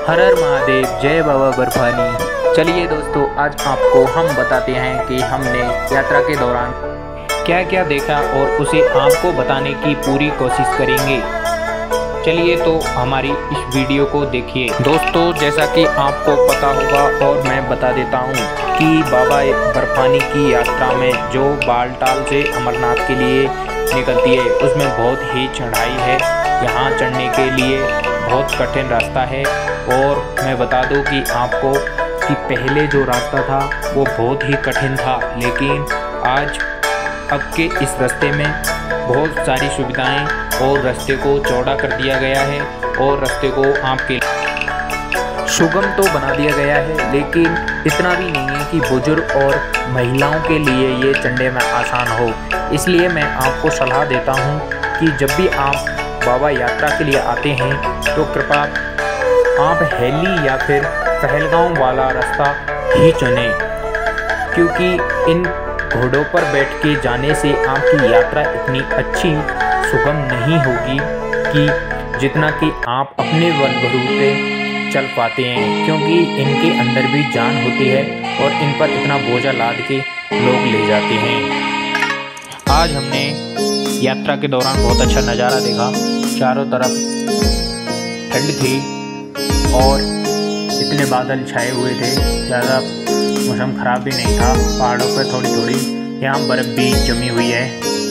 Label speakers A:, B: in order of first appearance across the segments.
A: हर हर महादेव, जय बाबा बर्फानी। चलिए दोस्तों, आज आपको हम बताते हैं कि हमने यात्रा के दौरान क्या क्या देखा और उसे आपको बताने की पूरी कोशिश करेंगे। चलिए तो हमारी इस वीडियो को देखिए। दोस्तों, जैसा कि आपको पता होगा और मैं बता देता हूँ कि बाबा बर्फानी की यात्रा में जो बालटाल से अमरनाथ के लिए निकलती है उसमें बहुत ही चढ़ाई है। यहाँ चढ़ने के लिए बहुत कठिन रास्ता है। और मैं बता दूं कि आपको कि पहले जो रास्ता था वो बहुत ही कठिन था, लेकिन आज अब के इस रास्ते में बहुत सारी सुविधाएं और रास्ते को चौड़ा कर दिया गया है और रास्ते को आपके सुगम तो बना दिया गया है, लेकिन इतना भी नहीं है कि बुजुर्ग और महिलाओं के लिए ये चढ़ने में आसान हो। इसलिए मैं आपको सलाह देता हूँ कि जब भी आप बाबा यात्रा के लिए आते हैं तो कृपया आप हेली या फिर पहलगांव वाला रास्ता ही चुनें, क्योंकि इन घोड़ों पर बैठ के जाने से आपकी यात्रा इतनी अच्छी सुगम नहीं होगी कि जितना कि आप अपने बलबूते चल पाते हैं, क्योंकि इनके अंदर भी जान होती है और इन पर इतना बोझा लाद के लोग ले जाते हैं। आज हमने यात्रा के दौरान बहुत अच्छा नज़ारा देखा। चारों तरफ ठंड थी और इतने बादल छाए हुए थे, ज़्यादा मौसम ख़राब भी नहीं था। पहाड़ों पर थोड़ी थोड़ी यहाँ बर्फ़ भी जमी हुई है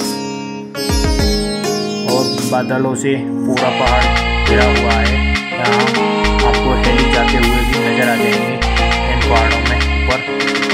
A: और बादलों से पूरा पहाड़ घिरा हुआ है। यहाँ आपको हेली जाते हुए भी नज़र आ जाएंगे इन पहाड़ों में ऊपर।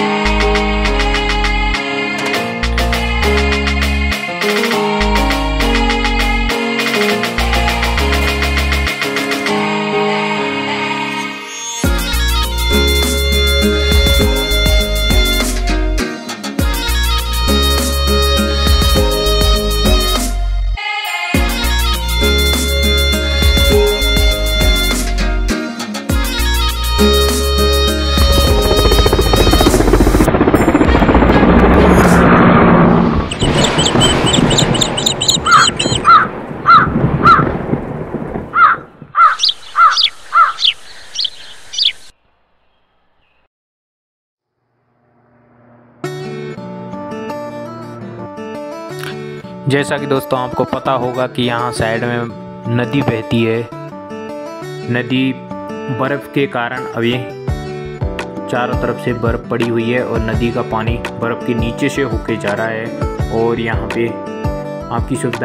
A: जैसा कि दोस्तों आपको पता होगा कि यहाँ साइड में नदी बहती है। नदी बर्फ़ के कारण अभी चारों तरफ से बर्फ़ पड़ी हुई है और नदी का पानी बर्फ़ के नीचे से होके जा रहा है और यहाँ पे आपकी सुविधा।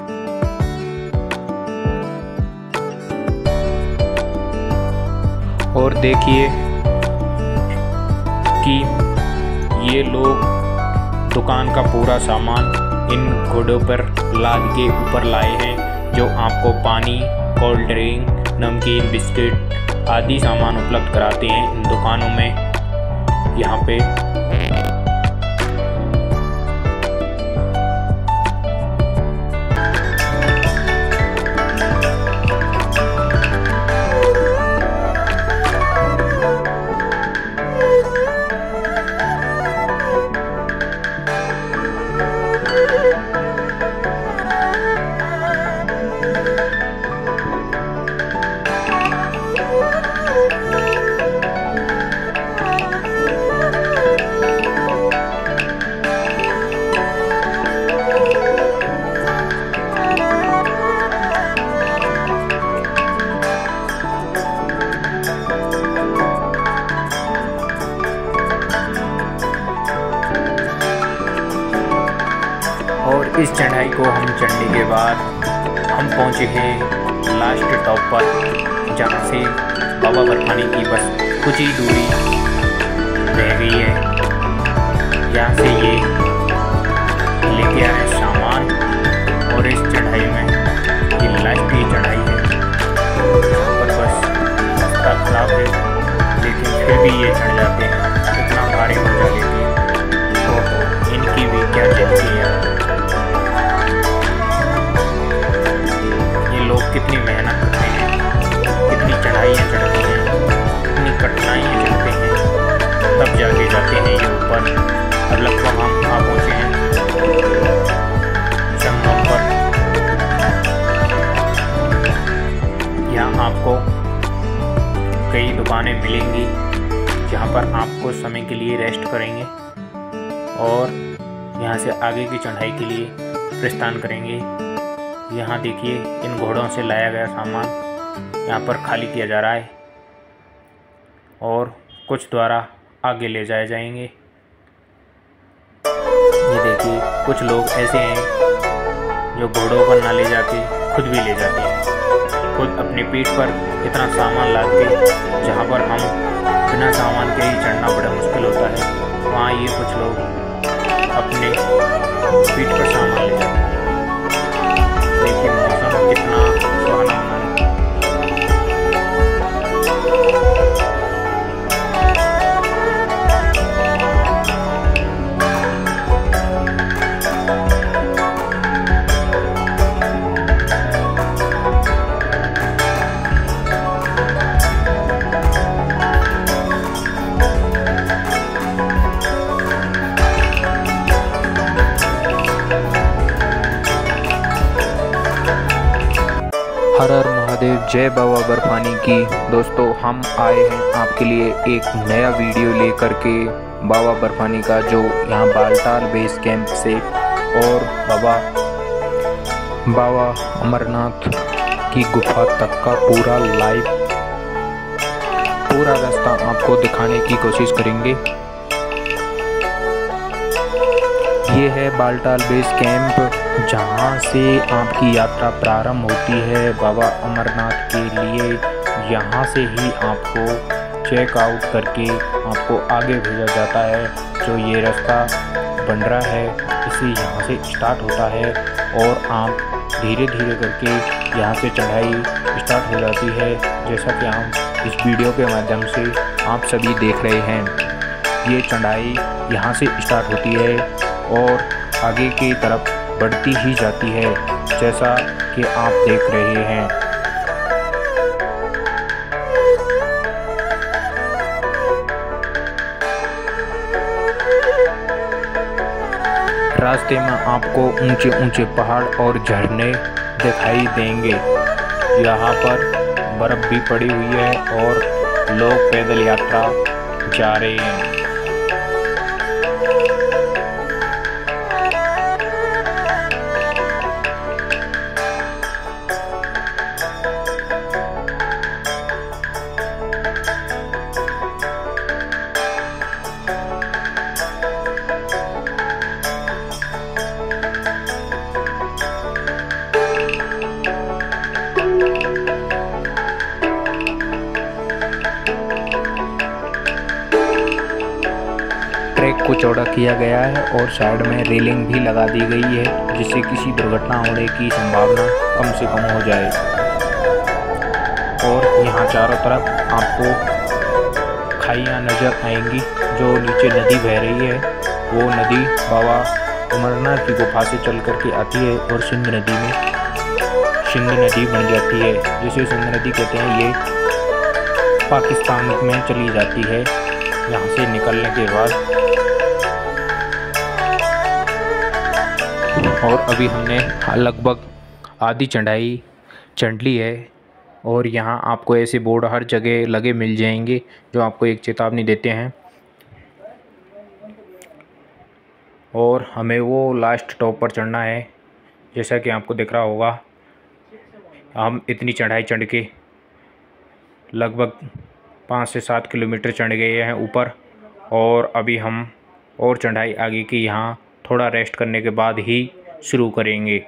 A: और देखिए कि ये लोग दुकान का पूरा सामान इन घोड़ों पर लाद के ऊपर लाए हैं, जो आपको पानी, कोल्ड ड्रिंक, नमकीन, बिस्किट आदि सामान उपलब्ध कराते हैं इन दुकानों में। यहाँ पे और इस चढ़ाई को हम चढ़ने के बाद हम पहुँचे हैं लास्ट टॉप पर, जहाँ से बाबा बर्फानी की बस कुछ ही दूरी रह गई है। यहाँ से ये लेके आए सामान और इस चढ़ाई में ये लास्ट की चढ़ाई है। यहाँ पर बस रास्ता खराब है, लेकिन फिर भी ये चढ़ जाते हैं, इतना भारी बोझा लेते हैं। तो इनकी भी क्या चलती है। लोग कितनी मेहनत करते हैं, कितनी चढ़ाइयाँ चढ़ते हैं, कितनी कठिनाइयाँ चढ़ते हैं, तब जाके जाते हैं ये ऊपर। अब लगभग हम कहाँ पहुँचे हैं, जंगल पर। यहाँ आपको कई दुकानें मिलेंगी जहाँ पर आपको समय के लिए रेस्ट करेंगे और यहाँ से आगे की चढ़ाई के लिए प्रस्थान करेंगे। यहाँ देखिए इन घोड़ों से लाया गया सामान यहाँ पर खाली किया जा रहा है और कुछ द्वारा आगे ले जाए जाएंगे। ये देखिए कुछ लोग ऐसे हैं जो घोड़ों पर ना ले जाके खुद भी ले जाते हैं, खुद अपनी पीठ पर इतना सामान लाद के, जहाँ पर हम बिना सामान के ही चढ़ना बड़ा मुश्किल होता है, वहाँ ये कुछ लोग अपने पीठ पर सामान ले जाते हैं। देखिए मौसम कितना सुहाना है।
B: हर हर महादेव, जय बाबा बर्फानी की। दोस्तों हम आए हैं आपके लिए एक नया वीडियो लेकर के बाबा बर्फानी का, जो यहाँ बालटाल बेस कैंप से और बाबा अमरनाथ की गुफा तक का पूरा रास्ता आपको दिखाने की कोशिश करेंगे। ये है बालटाल बेस कैंप, जहाँ से आपकी यात्रा प्रारंभ होती है बाबा अमरनाथ के लिए। यहाँ से ही आपको चेक आउट करके आपको आगे भेजा जाता है। जो ये रास्ता बन रहा है इसी यहाँ से स्टार्ट होता है और आप धीरे धीरे करके यहाँ से चढ़ाई स्टार्ट हो जाती है, जैसा कि हम इस वीडियो के माध्यम से आप सभी देख रहे हैं। ये चढ़ाई यहाँ से स्टार्ट होती है और आगे की तरफ बढ़ती ही जाती है, जैसा कि आप देख रहे हैं। रास्ते में आपको ऊंचे ऊंचे पहाड़ और झरने दिखाई देंगे। यहाँ पर बर्फ़ भी पड़ी हुई है और लोग पैदल यात्रा जा रहे हैं। ट्रैक को चौड़ा किया गया है और साइड में रेलिंग भी लगा दी गई है, जिससे किसी दुर्घटना होने की संभावना कम से कम हो जाए। और यहाँ चारों तरफ आपको खाइयाँ नज़र आएंगी। जो नीचे नदी बह रही है वो नदी बाबा अमरनाथ की गुफा से चल करके आती है और सिंध नदी बन जाती है, जिसे सिंध नदी कहते हैं। ये पाकिस्तान में चली जाती है यहाँ से निकलने के बाद। और अभी हमने लगभग आधी चढ़ाई चढ़ ली है और यहाँ आपको ऐसे बोर्ड हर जगह लगे मिल जाएंगे जो आपको एक चेतावनी देते हैं। और हमें वो लास्ट टॉप पर चढ़ना है, जैसा कि आपको दिख रहा होगा। हम इतनी चढ़ाई चढ़ के लगभग 5 से 7 किलोमीटर चढ़ गए हैं ऊपर, और अभी हम और चढ़ाई आगे की यहाँ थोड़ा रेस्ट करने के बाद ही शुरू करेंगे।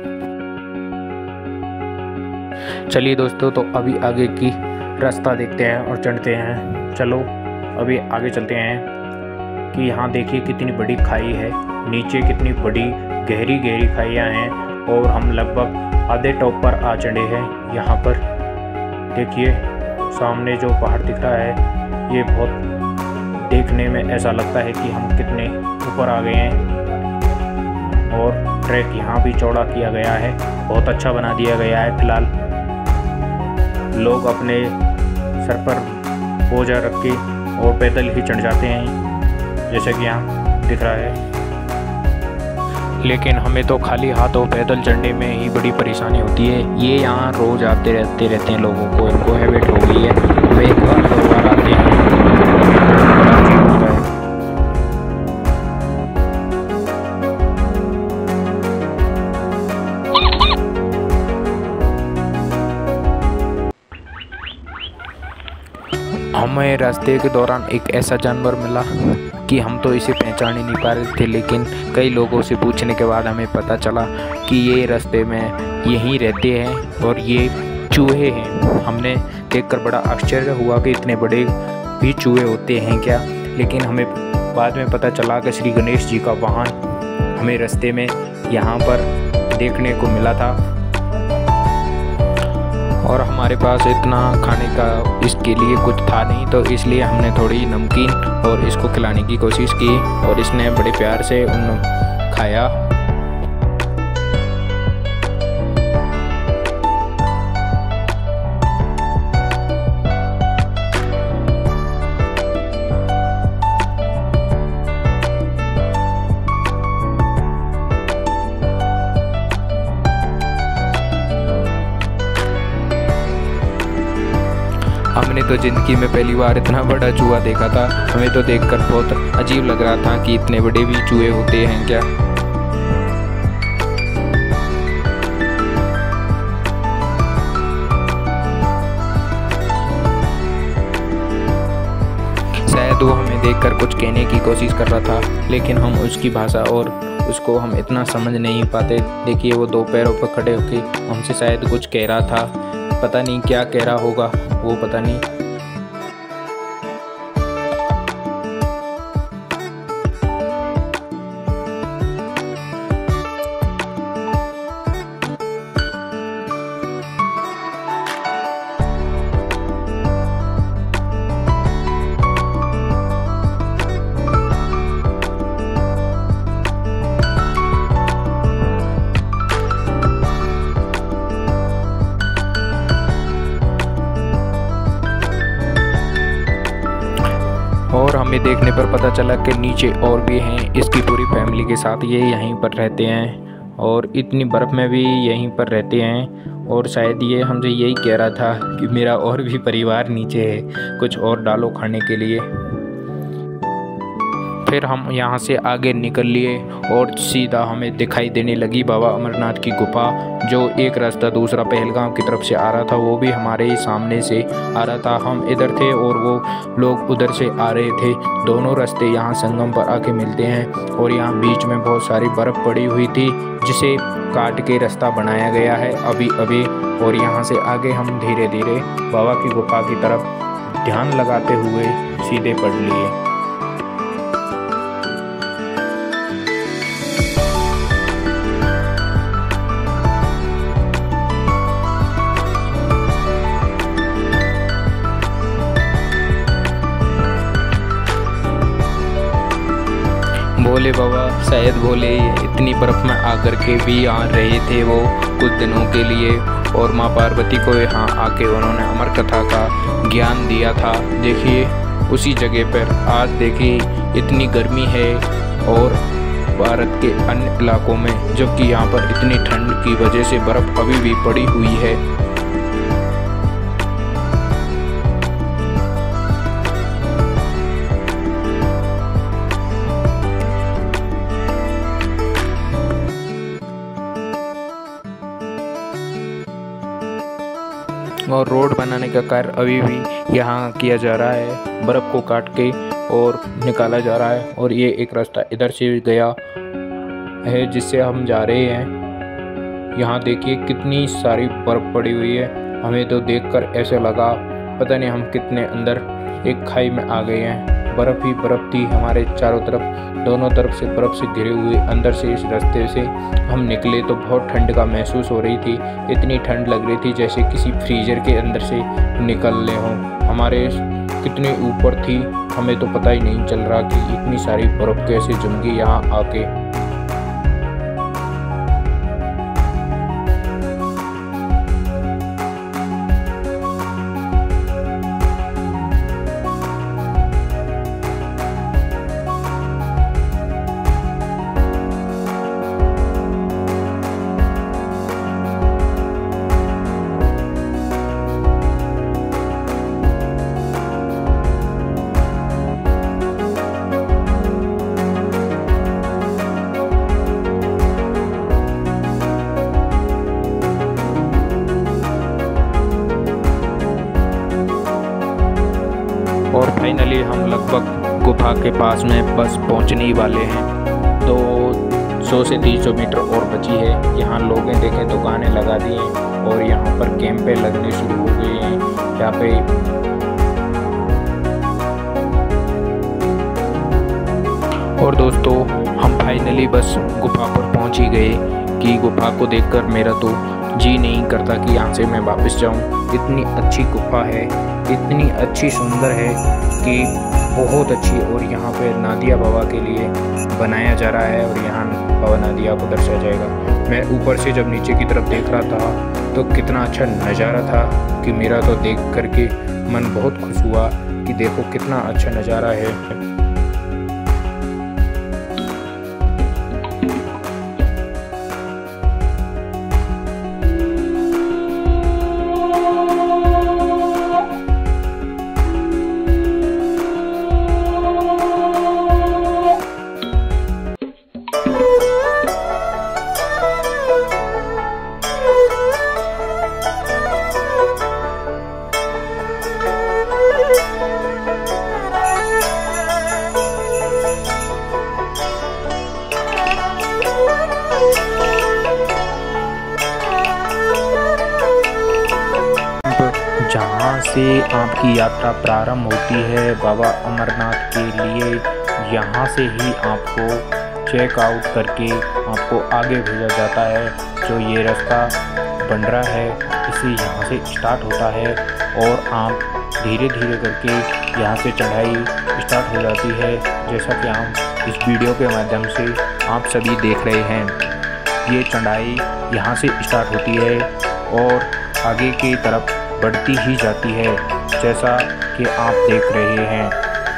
B: चलिए दोस्तों, तो अभी आगे की रास्ता देखते हैं और चढ़ते हैं। चलो अभी आगे चलते हैं कि यहाँ देखिए कितनी बड़ी खाई है, नीचे कितनी बड़ी गहरी गहरी खाइयाँ हैं और हम लगभग आधे टॉप पर आ चढ़े हैं। यहाँ पर देखिए सामने जो पहाड़ दिख रहा है, ये बहुत देखने में ऐसा लगता है कि हम कितने ऊपर आ गए हैं। और ट्रैक यहाँ भी चौड़ा किया गया है, बहुत अच्छा बना दिया गया है। फिलहाल लोग अपने सर पर बोझा रख के और पैदल ही चढ़ जाते हैं, जैसा कि यहाँ दिख रहा है। लेकिन हमें तो खाली हाथों पैदल चढ़ने में ही बड़ी परेशानी होती है। ये यहाँ रोज़ आते रहते हैं लोगों को, इनको हैबिट हो गई है। हमें एक बार हमें रास्ते के दौरान एक ऐसा जानवर मिला कि हम तो इसे पहचान ही नहीं पा रहे थे, लेकिन कई लोगों से पूछने के बाद हमें पता चला कि ये रास्ते में यहीं रहते हैं और ये चूहे हैं। हमने देखकर बड़ा आश्चर्य हुआ कि इतने बड़े भी चूहे होते हैं क्या, लेकिन हमें बाद में पता चला कि श्री गणेश जी का वाहन हमें रास्ते में यहाँ पर देखने को मिला था। और हमारे पास इतना खाने का इसके लिए कुछ था नहीं, तो इसलिए हमने थोड़ी नमकीन और इसको खिलाने की कोशिश की और इसने बड़े प्यार से उन खाया। हमने तो ज़िंदगी में पहली बार इतना बड़ा चूहा देखा था। हमें तो देखकर बहुत अजीब लग रहा था कि इतने बड़े भी चूहे होते हैं क्या। शायद वो हमें देखकर कुछ कहने की कोशिश कर रहा था, लेकिन हम उसकी भाषा और उसको हम इतना समझ नहीं पाते। देखिए वो दो पैरों पर खड़े होकर हमसे शायद कुछ कह रहा था, पता नहीं क्या कह रहा होगा वो, पता नहीं। और हमें देखने पर पता चला कि नीचे और भी हैं, इसकी पूरी फैमिली के साथ ये यहीं पर रहते हैं और इतनी बर्फ़ में भी यहीं पर रहते हैं। और शायद ये हमसे यही कह रहा था कि मेरा और भी परिवार नीचे है, कुछ और डालो खाने के लिए। फिर हम यहाँ से आगे निकल लिए और सीधा हमें दिखाई देने लगी बाबा अमरनाथ की गुफा। जो एक रास्ता दूसरा पहलगाम की तरफ से आ रहा था वो भी हमारे सामने से आ रहा था। हम इधर थे और वो लोग उधर से आ रहे थे। दोनों रास्ते यहाँ संगम पर आके मिलते हैं और यहाँ बीच में बहुत सारी बर्फ़ पड़ी हुई थी जिसे काट के रास्ता बनाया गया है अभी अभी। और यहाँ से आगे हम धीरे धीरे बाबा की गुफा की तरफ ध्यान लगाते हुए सीधे बढ़ लिए। भोले बाबा शायद भोले इतनी बर्फ़ में आकर के भी यहाँ रहे थे वो कुछ दिनों के लिए, और माँ पार्वती को यहाँ आके उन्होंने अमर कथा का ज्ञान दिया था। देखिए उसी जगह पर आज देखिए इतनी गर्मी है और भारत के अन्य इलाकों में, जबकि यहाँ पर इतनी ठंड की वजह से बर्फ़ अभी भी पड़ी हुई है। और रोड बनाने का कार्य अभी भी यहाँ किया जा रहा है, बर्फ़ को काट के और निकाला जा रहा है। और ये एक रास्ता इधर से गया है जिससे हम जा रहे हैं। यहाँ देखिए कितनी सारी बर्फ़ पड़ी हुई है। हमें तो देखकर ऐसे लगा पता नहीं हम कितने अंदर एक खाई में आ गए हैं। बर्फ़ ही बर्फ़ थी हमारे चारों तरफ, दोनों तरफ से बर्फ़ से घिरे हुए। अंदर से इस रास्ते से हम निकले तो बहुत ठंड का महसूस हो रही थी। इतनी ठंड लग रही थी जैसे किसी फ्रीजर के अंदर से निकलने हों। हमारे कितने ऊपर थी हमें तो पता ही नहीं चल रहा कि इतनी सारी बर्फ़ कैसे जम गई यहाँ आके। और फाइनली हम लगभग गुफा के पास में बस पहुंचने ही वाले हैं। तो 100 से 300 मीटर और बची है। यहाँ लोग देखें दुकानें लगा दी हैं और यहाँ पर कैंपें लगने शुरू हो गए हैं। यहाँ पे और दोस्तों हम फाइनली बस गुफा पर पहुंच ही गए कि गुफा को देखकर मेरा तो जी नहीं करता कि यहाँ से मैं वापस जाऊँ। इतनी अच्छी गुफा है, इतनी अच्छी सुंदर है कि बहुत अच्छी। और यहाँ पे नादिया बाबा के लिए बनाया जा रहा है और यहाँ बाबा नादिया को दर्शाया जाएगा। मैं ऊपर से जब नीचे की तरफ देख रहा था तो कितना अच्छा नज़ारा था कि मेरा तो देख करके मन बहुत खुश हुआ कि देखो कितना अच्छा नज़ारा है। जहाँ से आपकी यात्रा प्रारंभ होती है बाबा अमरनाथ के लिए, यहाँ से ही आपको चेक आउट करके आपको आगे भेजा जाता है। जो ये रास्ता बन रहा है इसे यहाँ से स्टार्ट होता है और आप धीरे धीरे करके यहाँ से चढ़ाई स्टार्ट हो जाती है। जैसा कि हम इस वीडियो के माध्यम से आप सभी देख रहे हैं, ये चढ़ाई यहाँ से स्टार्ट होती है और आगे की तरफ बढ़ती ही जाती है, जैसा कि आप देख रहे हैं।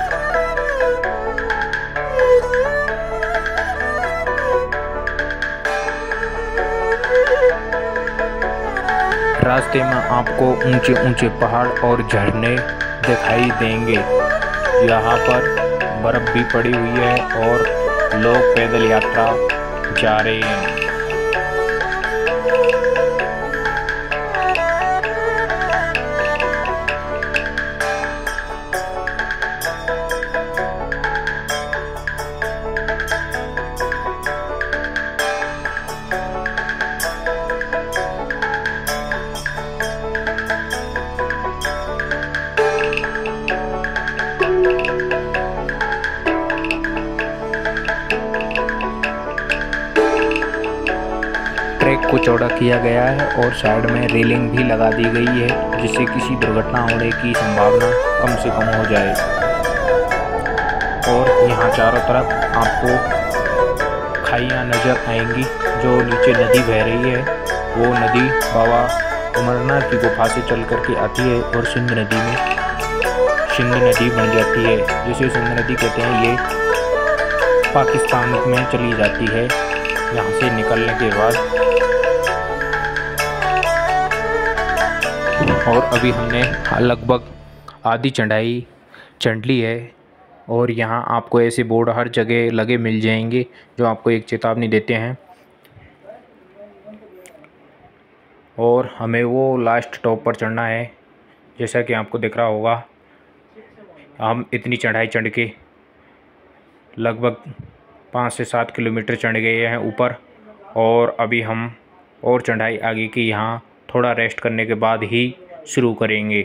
B: रास्ते में आपको ऊंचे ऊंचे पहाड़ और झरने दिखाई देंगे। यहाँ पर बर्फ़ भी पड़ी हुई है और लोग पैदल यात्रा जा रहे हैं। ट्रैक को चौड़ा किया गया है और साइड में रेलिंग भी लगा दी गई है, जिससे किसी दुर्घटना होने की संभावना कम से कम हो जाए। और यहाँ चारों तरफ आपको खाइयाँ नज़र आएंगी। जो नीचे नदी बह रही है वो नदी बाबा अमरनाथ की गुफा से चल करके आती है और सिंध नदी में सिंध नदी बन जाती है। जिसे सिंध नदी कहते हैं, ये पाकिस्तान में चली जाती है। यहाँ से निकलने के बाद और अभी हमने लगभग आधी चढ़ाई चढ़ ली है और यहाँ आपको ऐसे बोर्ड हर जगह लगे मिल जाएंगे जो आपको एक चेतावनी देते हैं। और हमें वो लास्ट टॉप पर चढ़ना है। जैसा कि आपको दिख रहा होगा, हम इतनी चढ़ाई चढ़ के लगभग 5 से 7 किलोमीटर चढ़ गए हैं ऊपर। और अभी हम और चढ़ाई आगे की यहाँ थोड़ा रेस्ट करने के बाद ही शुरू करेंगे।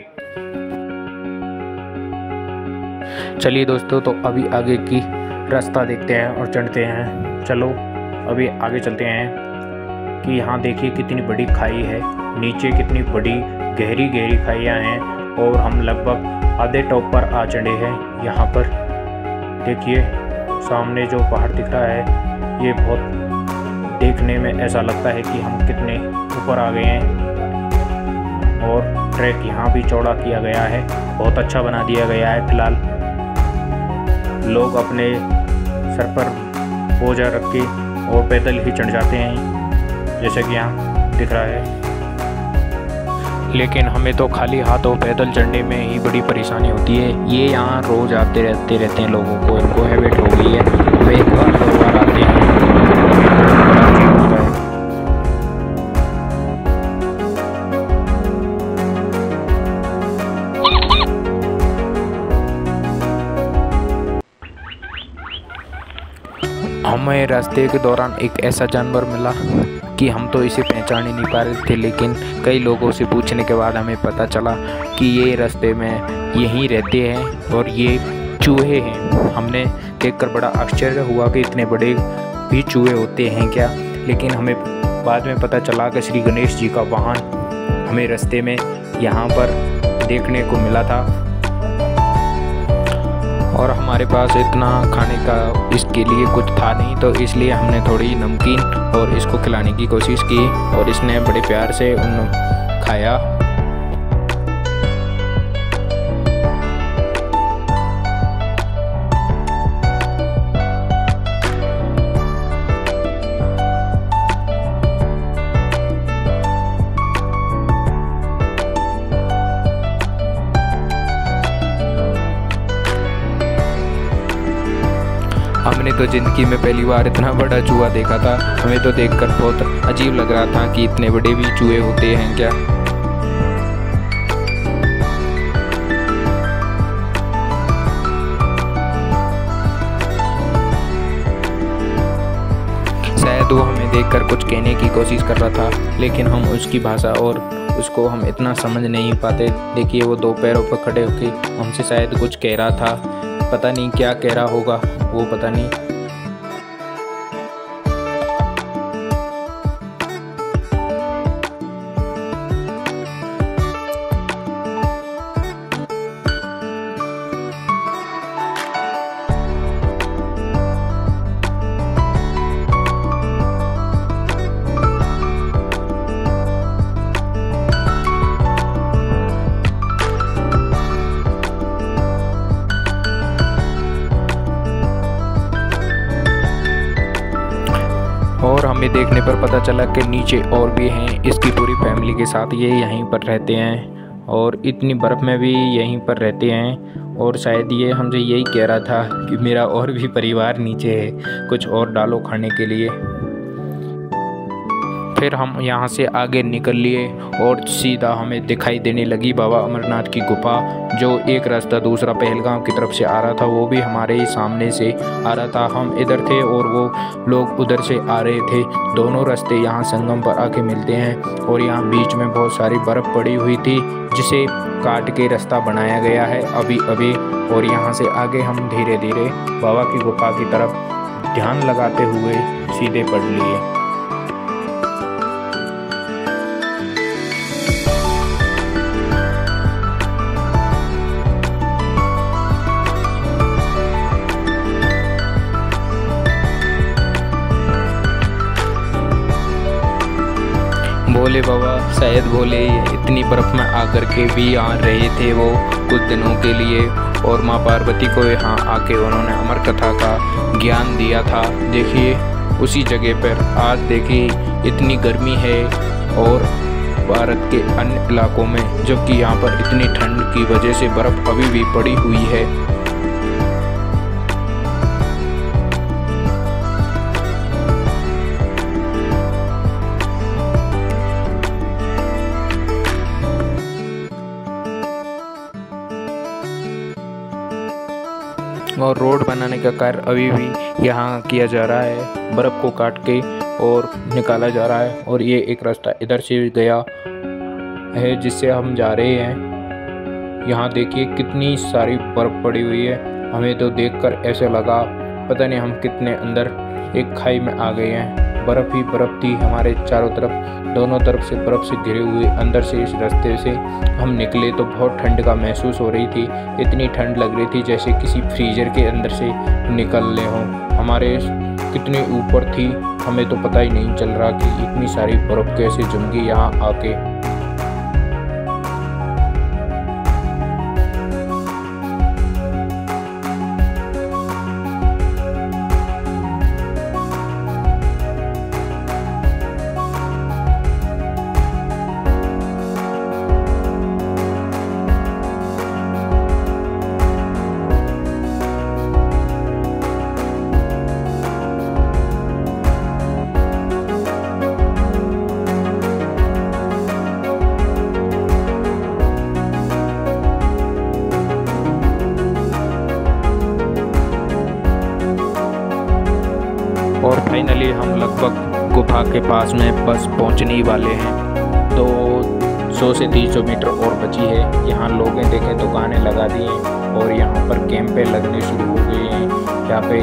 B: चलिए दोस्तों, तो अभी आगे की रास्ता देखते हैं और चढ़ते हैं। चलो अभी आगे चलते हैं कि यहाँ देखिए कितनी बड़ी खाई है, नीचे कितनी बड़ी गहरी गहरी खाइयाँ हैं और हम लगभग आधे टॉप पर आ चढ़े हैं। यहाँ पर देखिए सामने जो पहाड़ दिख रहा है, ये बहुत देखने में ऐसा लगता है कि हम कितने ऊपर आ गए हैं। और ट्रैक यहाँ भी चौड़ा किया गया है, बहुत अच्छा बना दिया गया है। फिलहाल लोग अपने सर पर बोझा रख के और पैदल ही चढ़ जाते हैं, जैसा कि यहाँ दिख रहा है। लेकिन हमें तो खाली हाथों पैदल चढ़ने में ही बड़ी परेशानी होती है। ये यहाँ रोज़ आते रहते हैं लोगों को, इनको हैबिट हो गई है। वे एक बार 2 बार आते हैं। हमें रास्ते के दौरान एक ऐसा जानवर मिला कि हम तो इसे पहचान ही नहीं पा रहे थे, लेकिन कई लोगों से पूछने के बाद हमें पता चला कि ये रास्ते में यहीं रहते हैं और ये चूहे हैं। हमने देखकर बड़ा आश्चर्य हुआ कि इतने बड़े भी चूहे होते हैं क्या, लेकिन हमें बाद में पता चला कि श्री गणेश जी का वाहन हमें रास्ते में यहाँ पर देखने को मिला था। और हमारे पास इतना खाने का इसके लिए कुछ था नहीं, तो इसलिए हमने थोड़ी नमकीन और इसको खिलाने की कोशिश की और इसने बड़े प्यार से उन खाया। हमने तो ज़िंदगी में पहली बार इतना बड़ा चूहा देखा था। हमें तो देखकर बहुत अजीब लग रहा था कि इतने बड़े भी चूहे होते हैं क्या। शायद वो हमें देखकर कुछ कहने की कोशिश कर रहा था, लेकिन हम उसकी भाषा और उसको हम इतना समझ नहीं पाते। देखिए वो दो पैरों पर खड़े होकर हमसे शायद कुछ कह रहा था, पता नहीं क्या कह रहा होगा वो, पता नहीं। और हमें देखने पर पता चला कि नीचे और भी हैं, इसकी पूरी फैमिली के साथ ये यहीं पर रहते हैं और इतनी बर्फ़ में भी यहीं पर रहते हैं। और शायद ये हमसे यही कह रहा था कि मेरा और भी परिवार नीचे है, कुछ और डालो खाने के लिए। फिर हम यहाँ से आगे निकल लिए और सीधा हमें दिखाई देने लगी बाबा अमरनाथ की गुफा। जो एक रास्ता दूसरा पहलगाम की तरफ से आ रहा था वो भी हमारे ही सामने से आ रहा था। हम इधर थे और वो लोग उधर से आ रहे थे। दोनों रास्ते यहाँ संगम पर आके मिलते हैं और यहाँ बीच में बहुत सारी बर्फ़ पड़ी हुई थी जिसे काट के रास्ता बनाया गया है अभी अभी। और यहाँ से आगे हम धीरे धीरे बाबा की गुफा की तरफ ध्यान लगाते हुए सीधे बढ़ लिए। भोले बाबा शायद भोले इतनी बर्फ़ में आकर के भी यहाँ रहे थे वो कुछ दिनों के लिए, और माँ पार्वती को यहाँ आके उन्होंने अमर कथा का ज्ञान दिया था। देखिए उसी जगह पर आज देखिए इतनी गर्मी है और भारत के अन्य इलाकों में, जबकि यहाँ पर इतनी ठंड की वजह से बर्फ़ अभी भी पड़ी हुई है। और रोड बनाने का कार्य अभी भी यहाँ किया जा रहा है, बर्फ़ को काट के और निकाला जा रहा है। और ये एक रास्ता इधर से गया है जिससे हम जा रहे हैं। यहाँ देखिए कितनी सारी बर्फ़ पड़ी हुई है। हमें तो देखकर ऐसा लगा पता नहीं हम कितने अंदर एक खाई में आ गए हैं। बर्फ़ ही बर्फ़ थी हमारे चारों तरफ, दोनों तरफ से बर्फ़ से घिरे हुए। अंदर से इस रास्ते से हम निकले तो बहुत ठंड का महसूस हो रही थी। इतनी ठंड लग रही थी जैसे किसी फ्रीजर के अंदर से निकल रहे हों। हमारे कितने ऊपर थी हमें तो पता ही नहीं चल रहा कि इतनी सारी बर्फ़ कैसे जम गई यहाँ आके। फाइनली हम लगभग गुफा के पास में बस पहुंचने ही वाले हैं। तो 100 से 300 मीटर और बची है। यहाँ लोगों देखें दुकानें लगा दी हैं और यहाँ पर कैंपें लगने शुरू हो गई हैं। यहाँ पे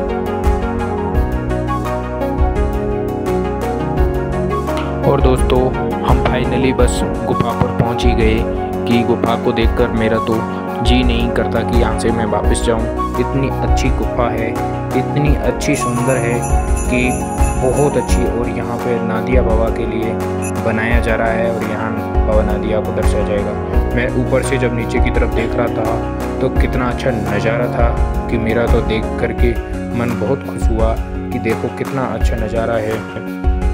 B: और दोस्तों हम फाइनली बस गुफा पर पहुंच ही गए कि गुफा को देखकर मेरा तो जी नहीं करता कि यहाँ से मैं वापस जाऊँ। इतनी अच्छी गुफा है, इतनी अच्छी सुंदर है कि बहुत अच्छी। और यहाँ पे नादिया बाबा के लिए बनाया जा रहा है और यहाँ बाबा नादिया को दर्शाया जाएगा। मैं ऊपर से जब नीचे की तरफ देख रहा था तो कितना अच्छा नज़ारा था कि मेरा तो देख करके मन बहुत खुश हुआ कि देखो कितना अच्छा नज़ारा है।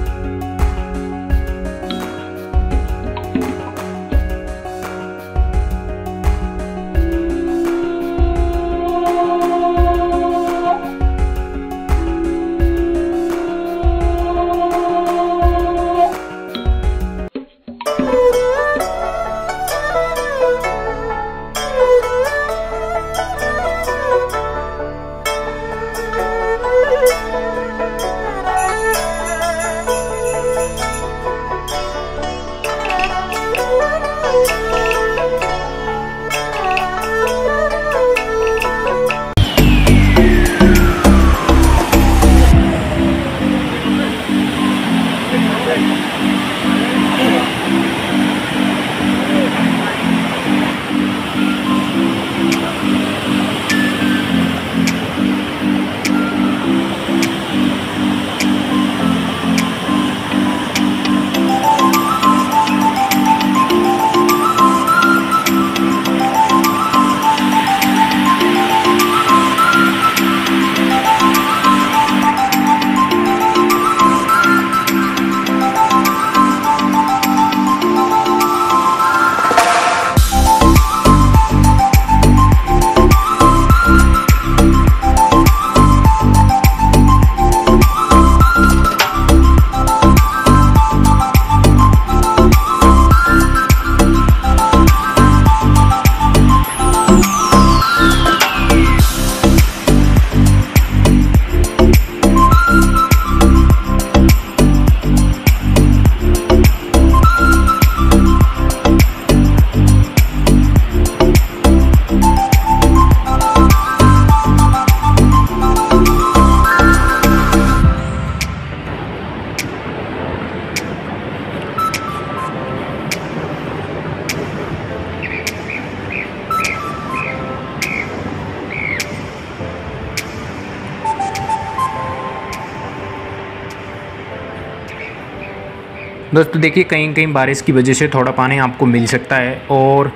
B: दोस्तों देखिए कहीं कहीं बारिश की वजह से थोड़ा पानी आपको मिल सकता है और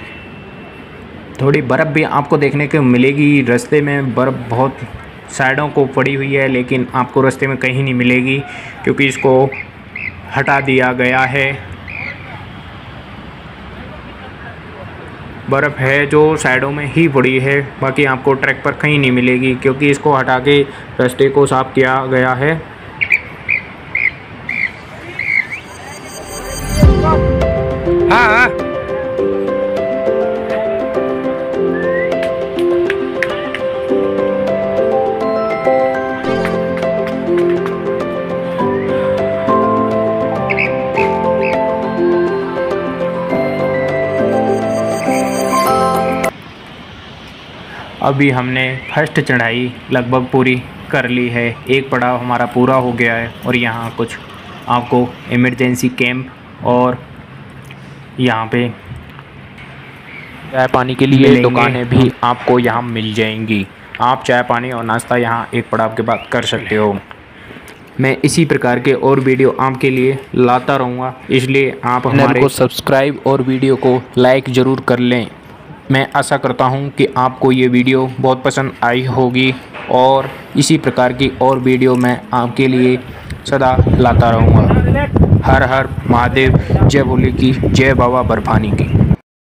B: थोड़ी बर्फ़ भी आपको देखने को मिलेगी। रास्ते में बर्फ़ बहुत साइडों को पड़ी हुई है, लेकिन आपको रास्ते में कहीं नहीं मिलेगी क्योंकि इसको हटा दिया गया है। बर्फ़ है जो साइडों में ही पड़ी है, बाकी आपको ट्रैक पर कहीं नहीं मिलेगी क्योंकि इसको हटा के रास्ते को साफ़ किया गया है। हाँ अभी हमने फर्स्ट चढ़ाई लगभग पूरी कर ली है। एक पड़ाव हमारा पूरा हो गया है और यहाँ कुछ आपको इमरजेंसी कैंप और यहाँ पे चाय पानी के लिए दुकानें भी आपको यहाँ मिल जाएंगी। आप चाय पानी और नाश्ता यहाँ एक पड़ाव के बाद कर सकते हो। मैं इसी प्रकार के और वीडियो आपके लिए लाता रहूँगा, इसलिए आप हमारे को सब्सक्राइब और वीडियो को लाइक ज़रूर कर लें। मैं आशा करता हूँ कि आपको ये वीडियो बहुत पसंद आई होगी और इसी प्रकार की और वीडियो मैं आपके लिए सदा लाता रहूँगा। हर हर महादेव, जय भोले की, जय बाबा बर्फानी की।